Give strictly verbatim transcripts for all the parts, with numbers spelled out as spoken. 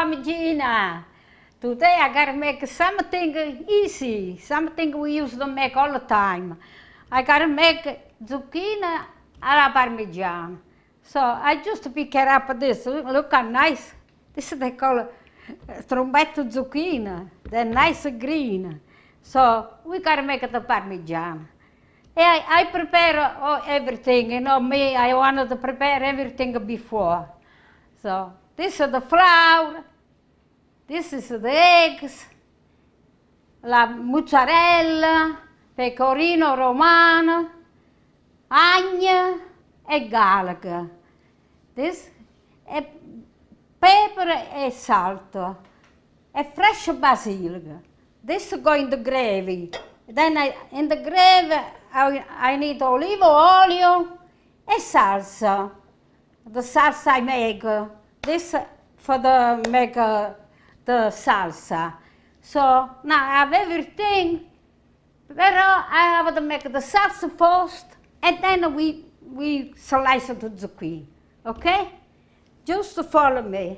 Parmigiana. Today I gotta make something easy, something we used to make all the time. I gotta make zucchini alla Parmigiana. So I just pick it up this, look how nice. This they call trombetto zucchini, they're nice green. So we gotta make the Parmigiana. I, I prepare oh, everything, you know me, I wanted to prepare everything before. So this is the flour, this is the eggs, la mozzarella, pecorino romano, onion e garlic. This is pepper e salt, a fresh basilic. This is going to gravy. Then I, in the gravy, I, I need olive oil and salsa. The salsa I make, this for the make uh, the salsa. So now I have everything, but I have to make the salsa first, and then we, we slice the zucchini, okay? Just follow me.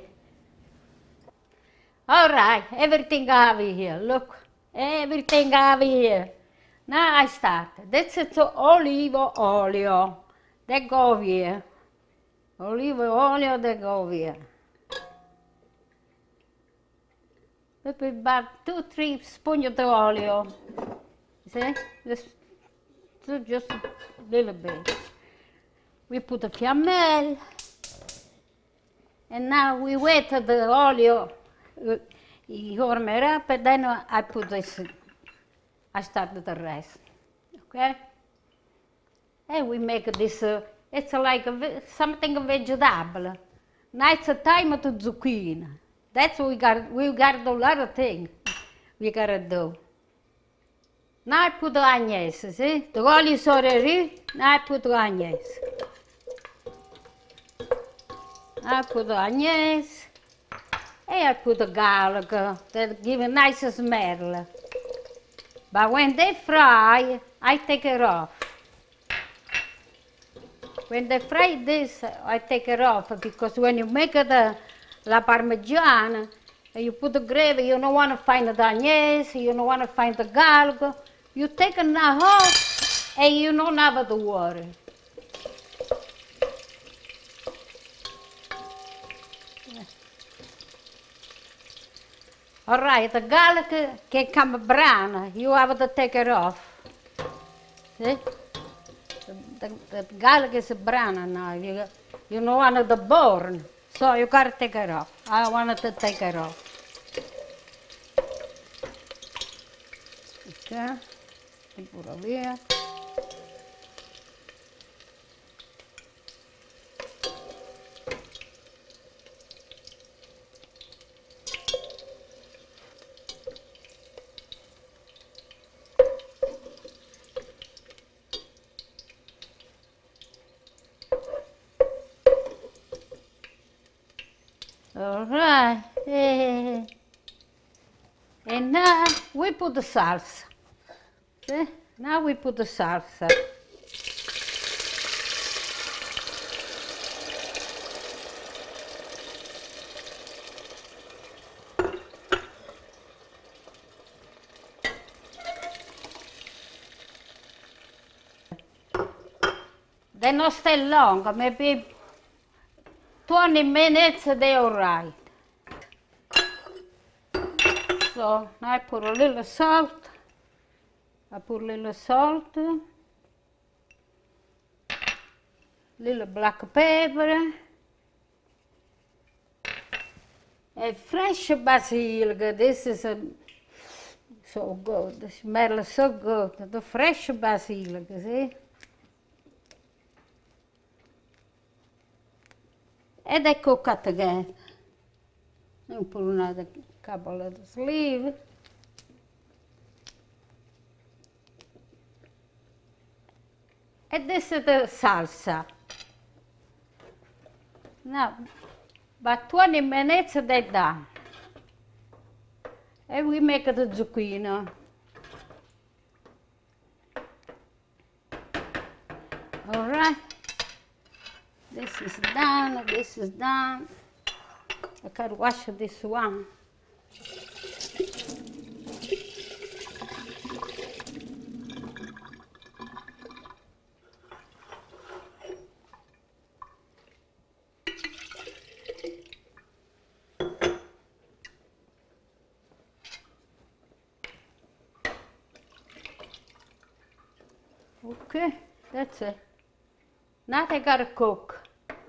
All right, everything I have here, look. Everything I have here. Now I start. This is the olive oil. They go here. Olive oil, they go here. Maybe about two, three spoons of the oil. See? Just, just a little bit. We put the fiammelle. And now we wait till the oil warm it up, and then I put this, I start with the rest, okay? And we make this, uh, it's like a, something vegetable. Nice time to zucchini. That's what we got, we got to do a lot of things we got to do. Now I put the onions, see? The oil is already, now I put the onions. I put the onions. And I put the garlic, that give a nice smell. But when they fry, I take it off. When they fry this, I take it off, because when you make the la Parmigiana, and you put the gravy, you don't want to find the onions, you don't want to find the garlic. You take it now off, and you don't have to worry. All right, the garlic can come brown. You have to take it off. See? The, the, the garlic is brown now. You, you don't want it to burn, so you got to take it off. I wanted to take it off. Okay, put it here. All right, and now we put the salsa. See? Now we put the salsa. They don't stay long, maybe twenty minutes, they're all right. So now I put a little salt. I put a little salt. Little black pepper. A fresh basil. This is a, so good. The smell is so good. The fresh basil, see? And they cook it again. And put another couple of the leaves. And this is the salsa. Now, about twenty minutes they're done. And we make the zucchini. All right. This is done, this is done. I gotta wash this one. Okay, that's it. Now I gotta cook.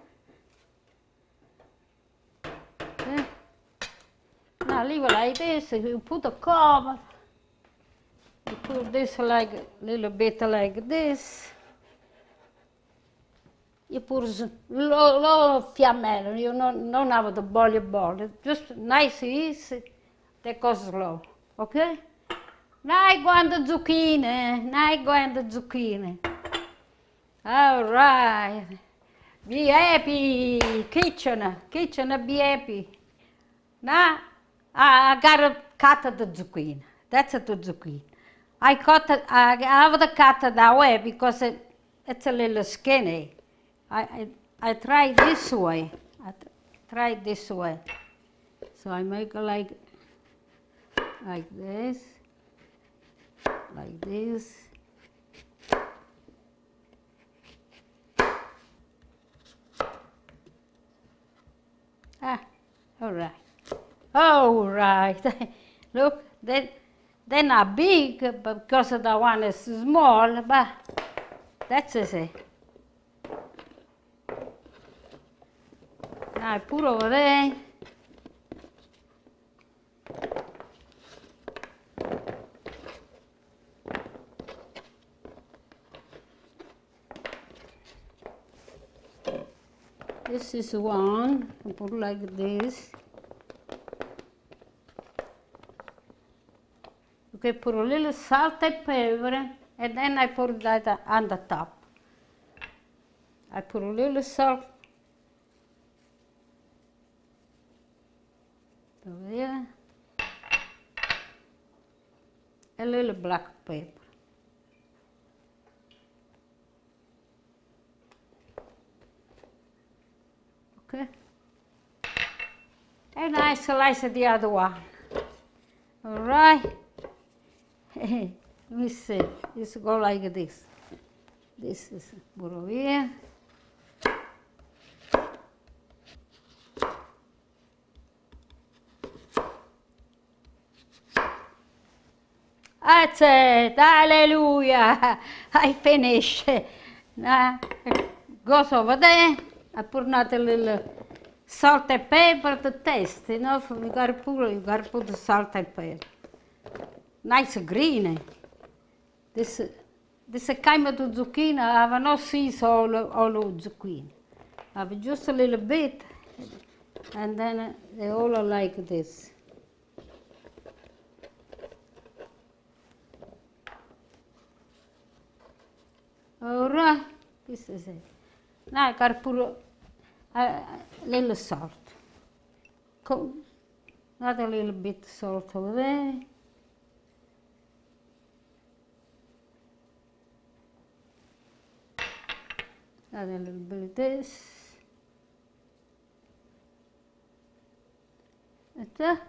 Okay. Now leave it like this. You put a cover. You put this like a little bit like this. You put low, low fiammella. You don't, don't have to boil it, boil it. Just nice, easy. That goes slow. Okay? Now I go on the zucchini. Now I go on the zucchini. All right. Be happy, kitchen. Kitchen, be happy. Now I, I gotta cut the zucchini. That's the zucchini. I cut it, I have to cut it that way because it, it's a little skinny. I, I, I try this way. I try this way. So I make it like, like this. Like this. Ah, all right. All right. Look, they, they're not big because the one is small, but that's it. Now I put over there. This is one, I put like this. Okay, put a little salt and pepper, and then I put that on the top. I put a little salt over there, a little black pepper. Okay. And I slice the other one. All right. Let me see. This go like this. This is put over here. That's it. Hallelujah. I finished. Now it goes over there. I put another little salt and pepper to taste, you know, you gotta put, you gotta put the salt and pepper. Nice green. This, this kind of zucchini, I have no seeds all, all of zucchini. I have just a little bit, and then they all are like this. All right, this is it. Now I gotta put a, a little salt. Not a little bit salt over there. Add a little bit of this. That's it.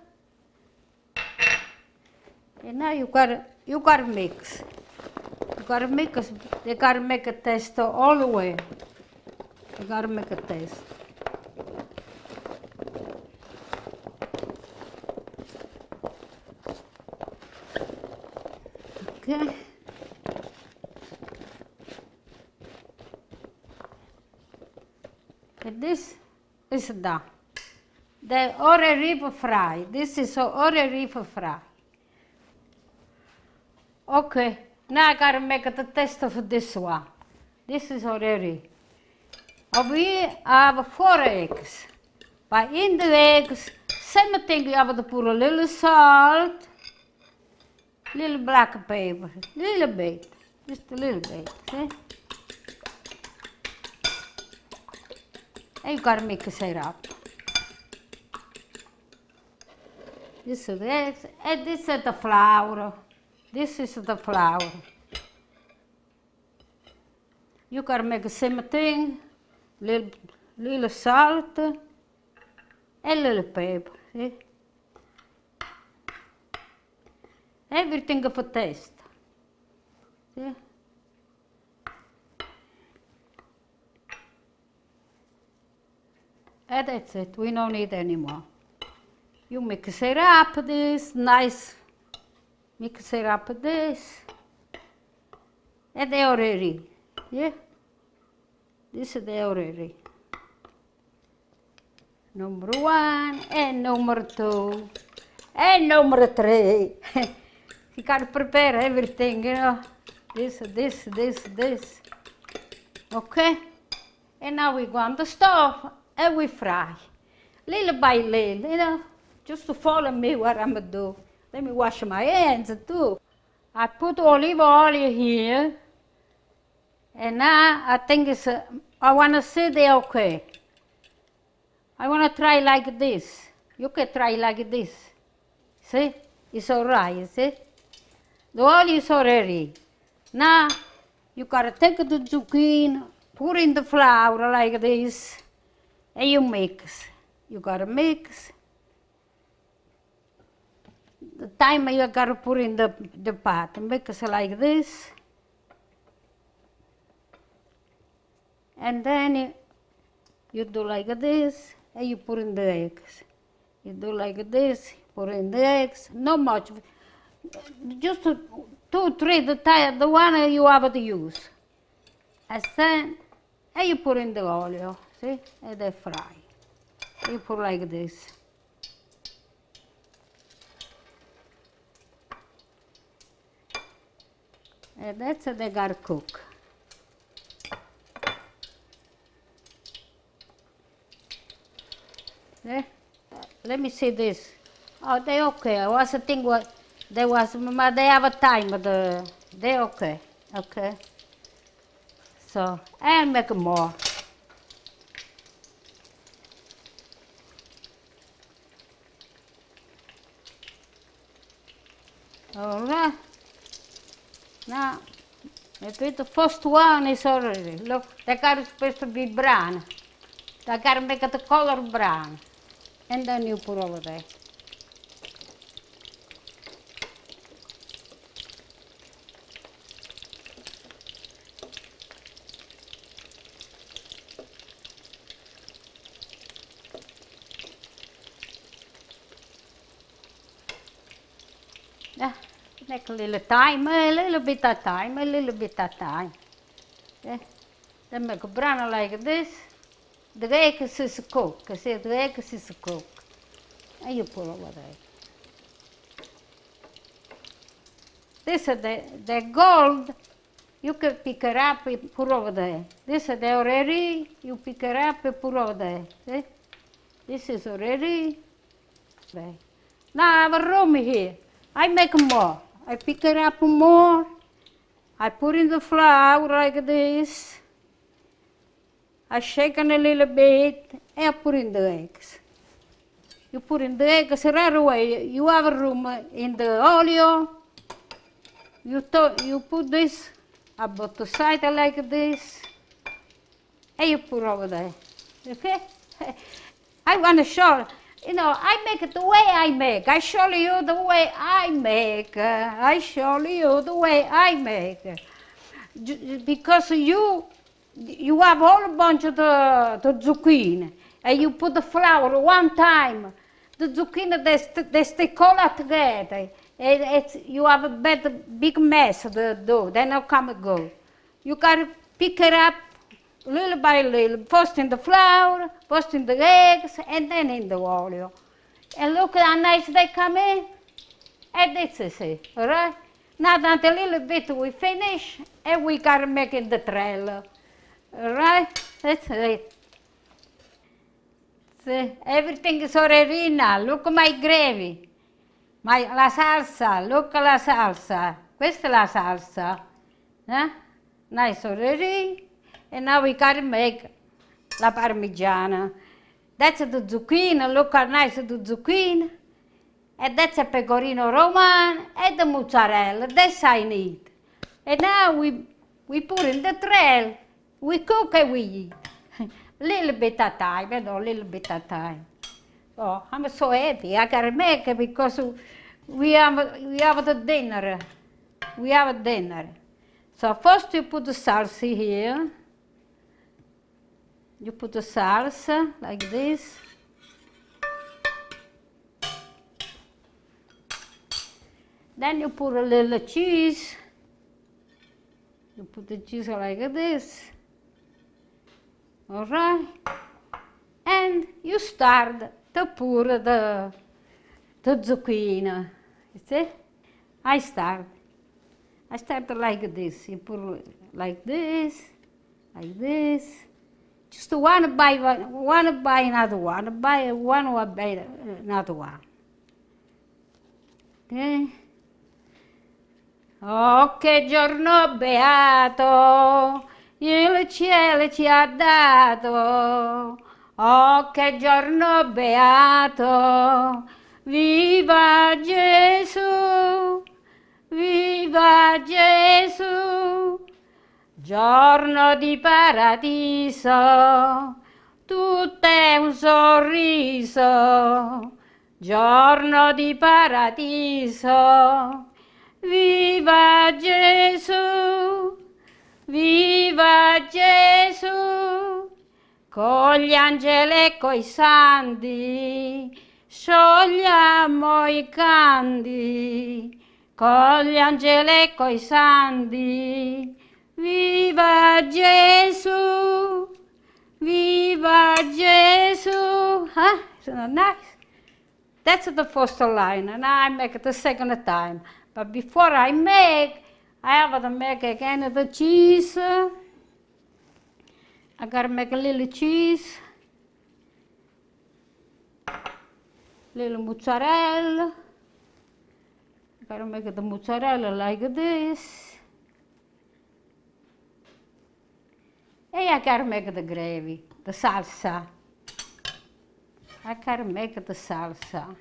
And now you gotta you gotta mix. You gotta mix. You gotta make a taste all the way. You gotta make a taste. Okay. And this is done. The already fry. This is already fry. Okay. Now I gotta make the taste of this one. This is already. Over here I have four eggs. But in the eggs, same thing, you have to put a little salt, little black pepper, little bit, just a little bit, see? And you gotta mix it up. This is the eggs, and this is the flour. This is the flour. You gotta make the same thing, little, little salt, a little pepper, see? Everything for taste, see? And that's it, we don't need any more. You mix it up, this nice, mix it up this, and they are ready, yeah? This is they are ready. Number one, and number two, and number three. You gotta prepare everything, you know. This, this, this, this. Okay? And now we go on the stove and we fry. Little by little, you know. Just to follow me what I'm gonna do. Let me wash my hands too. I put olive oil here. And now I think it's, uh, I wanna see they okay. I wanna try like this. You can try like this. See? It's all right, see? The oil is already. Now, you gotta take the zucchini, put in the flour like this, and you mix. You gotta mix. The time you gotta put in the, the pot, mix like this. And then you, you do like this, and you put in the eggs. You do like this, put in the eggs, not much. Just two, three, the, the one you have to use. And then, and you put in the oil, see? And they fry. You put like this. And that's how they gotta cook. See? Let me see this. Oh, they okay. I was thinking what there was, but they have a time, but the, they okay. Okay. So, I'll make more. All right. Now, maybe the first one is already, look, the car is supposed to be brown. I gotta make it the color brown. And then you put over there. Yeah, take a little time, a little bit of time, a little bit of time. Yeah. Then make it brown like this. The eggs is cooked, see, the eggs is cooked. And you put over there. This is the, the gold, you can pick it up and put over there. This is the already, you pick it up and put over there. See? This is already there. Now I have a room here. I make more. I pick it up more. I put in the flour like this. I shake it a little bit, and I put in the eggs. You put in the eggs right away. You have a room in the oil. You, you put this about the side like this, and you put over there. Okay? I want to show, you know, I make it the way I make. I show you the way I make. Uh, I show you the way I make. Because you, you have all a bunch of the, the zucchini, and you put the flour one time. The zucchini, they, st they stick all together. It, it's, you have a better, big mess, the dough, then it'll come and go. You gotta pick it up little by little, first in the flour, first in the eggs, and then in the oil. And look how nice they come in. And this is it, all right? Now that a little bit we finish, and we gotta make it the trail. All right? That's it. See, everything is already in now. Look at my gravy. My, la salsa, look at la salsa. Questa è la salsa. Eh? Nice already. And now we gotta make la parmigiana. That's the zucchini, look how nice the zucchini. And that's a pecorino romano and the mozzarella. That's I need. And now we, we put in the trail. We cook and we eat. A little bit of time, you know, a little bit of time. Oh, I'm so happy. I gotta make it because we have we have the dinner. We have a dinner. So first you put the salsa here. You put the salsa like this. Then you put a little cheese. You put the cheese like this. All right. And you start to pour the, the zucchini. You see? I start. I start like this. You pour like this, like this. Just one by one, one by another one, by one by another one. Okay? Oh, che giorno beato, il cielo ci ha dato. Oh, che giorno beato, viva Gesù, viva Gesù. Giorno di paradiso, tutto è un sorriso. Giorno di paradiso, viva Gesù, viva Gesù. Con gli angeli e coi santi sciogliamo i canti. Con gli angeli e coi santi, viva Gesù, viva Gesù. Huh? Isn't that nice? That's the first line, and I make it the second time. But before I make, I have to make again the cheese. I gotta make a little cheese, little mozzarella. I gotta make the mozzarella like this. And I gotta make the gravy, the salsa. I gotta make the salsa.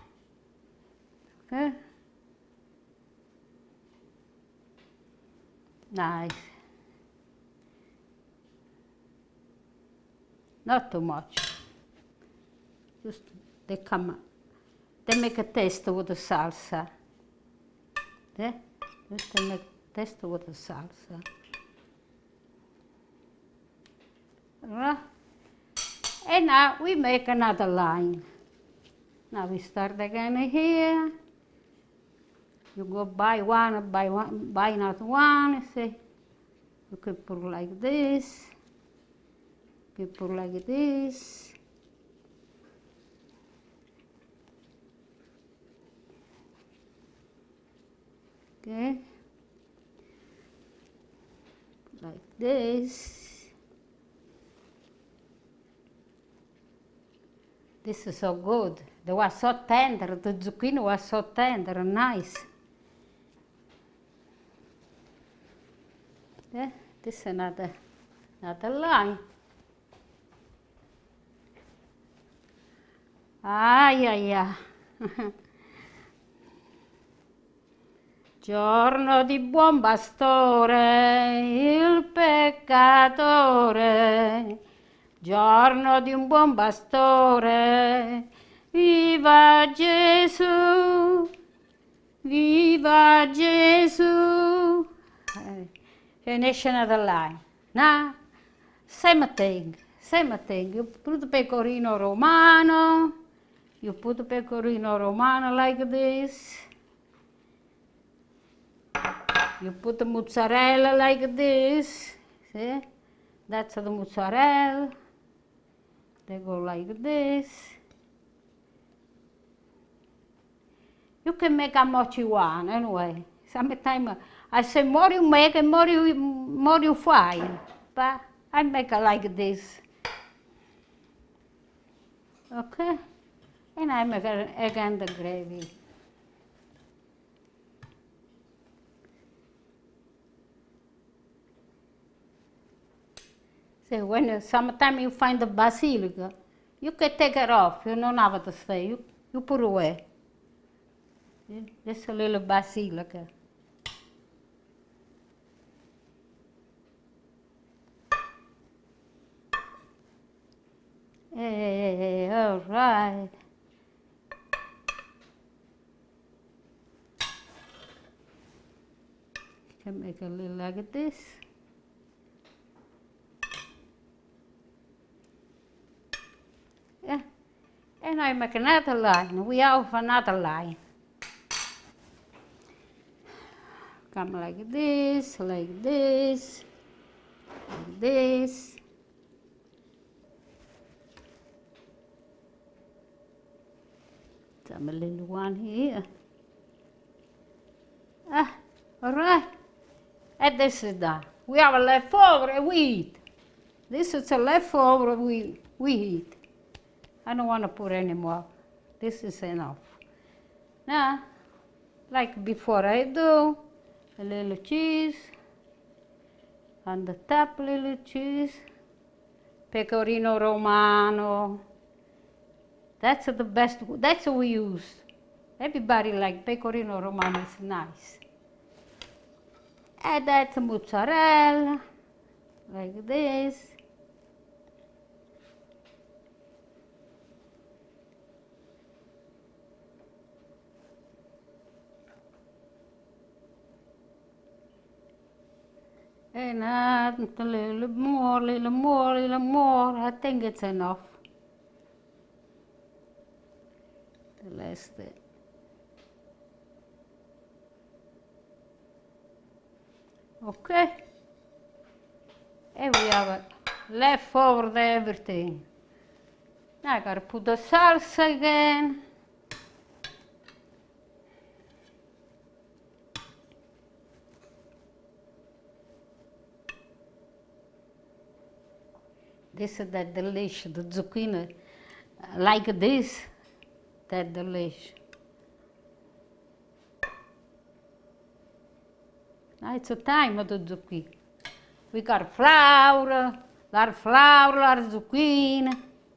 Okay? Nice. Not too much. Just they come, they make a taste with the salsa. They, just they make a taste with the salsa. Right? And now we make another line. Now we start again here. You go by one, by one, by not one. See, you can put like this. You put like this. Okay. Like this. This is so good. They were so tender. The zucchini was so tender and nice. Yeah, this is another, another line. Ai, ai, ai. Giorno di buon pastore, il peccatore. Giorno di un buon pastore, viva Gesù, viva Gesù. Finish another line. Now, same thing, same thing. You put the pecorino romano, you put the pecorino romano like this. You put the mozzarella like this. See? That's the mozzarella. They go like this. You can make how much you want anyway. Sometimes I say more you make and more you, more you find. But I make it like this. Okay? And I make it again the gravy. So when sometimes you find the basilica, you can take it off. You don't have to stay. You, you put away. Just a little basilica. Hey, all right. Can make a little like this. Yeah. And I make another line. We have another line. Come like this, like this, like this. Some a little one here. Ah, all right. And this is done. We have a leftover and we eat. This is a leftover we, we eat. I don't want to put any more. This is enough. Now, like before I do, a little cheese. On the top, little cheese. Pecorino Romano. That's the best, that's what we use. Everybody like Pecorino Romano, it's nice. And that's mozzarella, like this. And add a little more, little more, little more. I think it's enough. The last bit. Okay. And we have a leftover everything. Now I gotta put the salsa again. This is that delicious, the zucchini, like this, that delicious. Now it's the time of the zucchini. We got flour, lot of flour, lot of zucchini.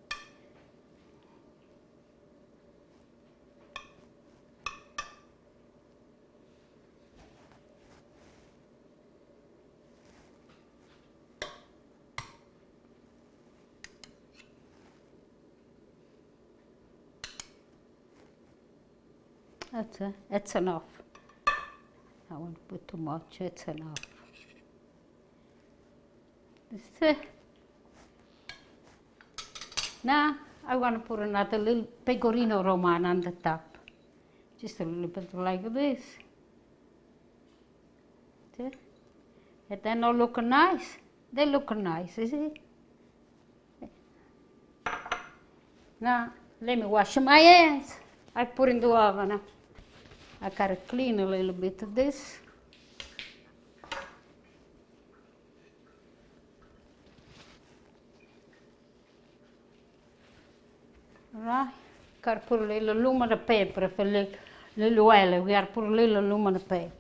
That's, uh, that's enough. I won't put too much, it's enough. This is it. Now I want to put another little Pecorino Romano on the top. Just a little bit like this. See? And then they look nice. They look nice, you see? Now let me wash my hands. I put in the oven. I gotta clean a little bit of this. Right. Gotta put a little aluminum paper for a little while. We gotta put a little aluminum paper.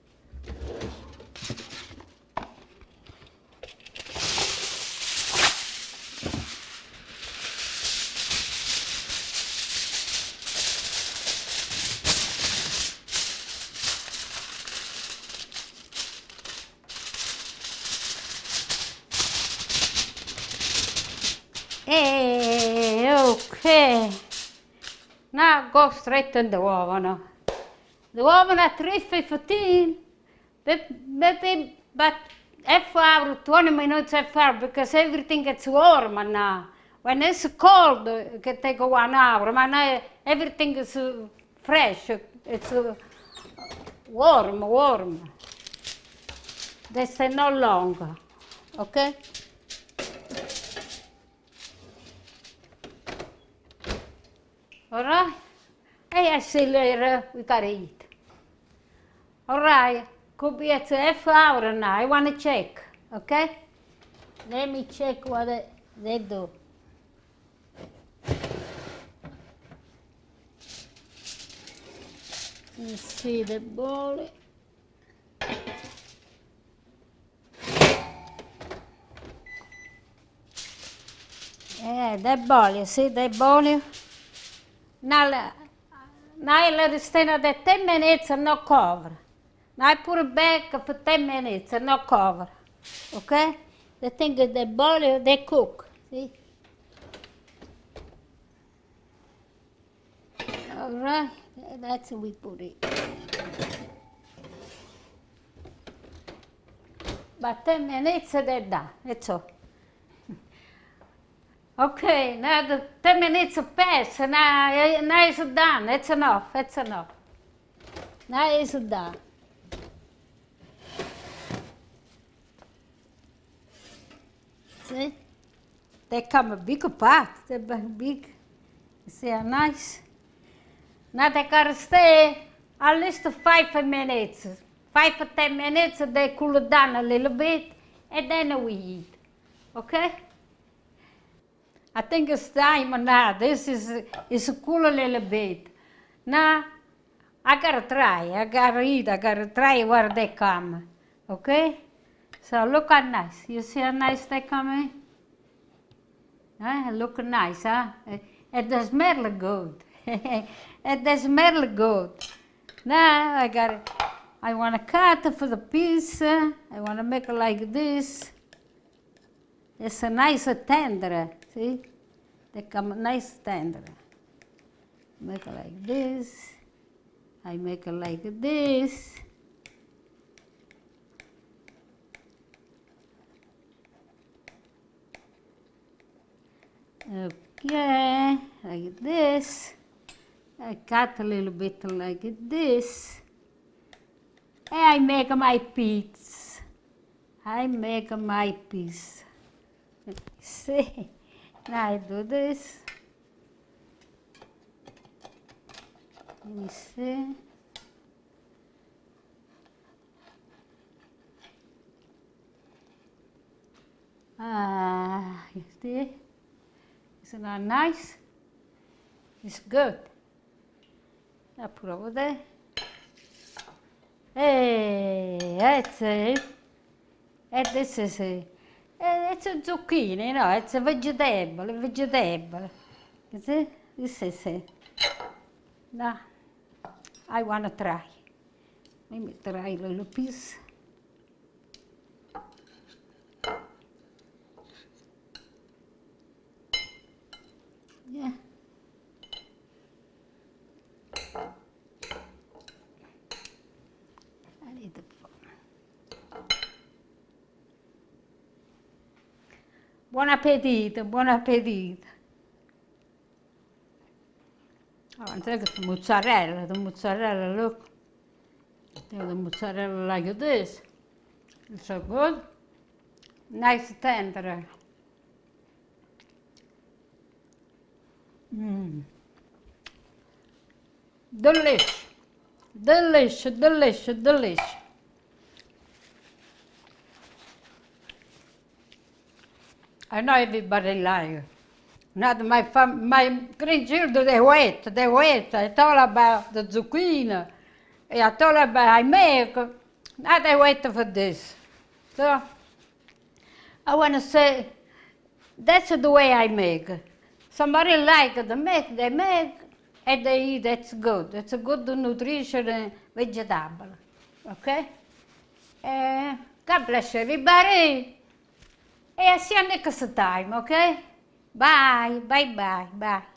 Hey, okay. Now go straight in the oven. The oven at three fifteen, maybe but half hour, twenty minutes half hour, because everything gets warm now. When it's cold, it can take one hour, but now everything is fresh, it's warm, warm. They stay no longer, okay? All right, and I see later we gotta eat. All right, could be at half hour now. I want to check, okay? Let me check what they, they do. Let's see the bowl. Yeah, that bowl, you see that bowl? Now, now let it stay there ten minutes and no cover. Now I put it back for ten minutes and no cover. Okay? The thing is, the boil, they cook. See? All right, that's how we put it. about ten minutes and they're done. That's all. Okay, now the ten minutes pass, now, now it's done. That's enough, that's enough. Now it's done. See? They come a big apart, they're big. See how nice? Now they gotta stay at least five minutes. Five or ten minutes, they cool it down a little bit, and then we eat. Okay? I think it's time now. This is, is cool a little bit. Now, I gotta try. I gotta eat. I gotta try where they come. Okay? So look how nice. You see how nice they come in? Huh? Look nice, huh? And they smell good. And they smell good. Now I gotta, I wanna cut it for the piece. I wanna make it like this. It's a nice tender, see? They come nice tender. Make it like this. I make it like this. Okay, like this. I cut a little bit like this. And I make my piece. I make my piece. See? Now I do this. Let me see. Ah, you see? Isn't that nice? It's good. I put over there. Hey, that's it. And this is it. It's a zucchini, no, it's a vegetable, a vegetable. You see? This is it. Now, I want to try. Let me try a little piece. Yeah. I need the Buon appetito, buon appetito. Oh, and take the mozzarella, the mozzarella, look. The mozzarella like this. It's so good. Nice tender. Mmm. Delicious. Delicious, delicious, delicious. I know everybody like it. Not my fam my grandchildren, they wait, they wait. I told about the zucchini. I told about I make. Now they wait for this. So I want to say, that's the way I make. Somebody like the make, they make, and they eat. That's good. It's a good nutrition and vegetable. Okay? Uh, God bless everybody. And see you next time, okay? Bye, bye, bye, bye.